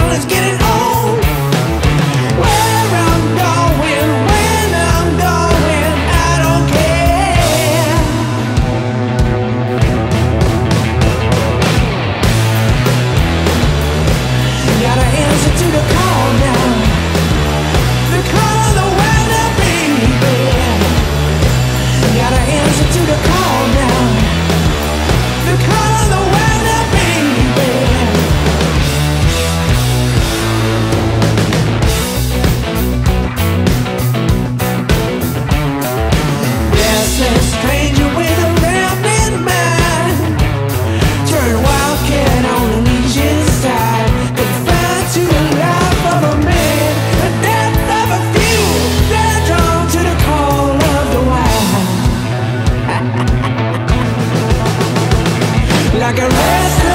feeling's getting old. Where I'm going, when I'm going, I don't care. Gotta answer to the call now, the call of the weather, baby. Gotta answer to the call now, the call of the weather, baby. Restless stranger with a rampant mind, turn wildcat on the legion side, confined to the life of a man, the death of a few. They're drawn to the call of the wild, like a restless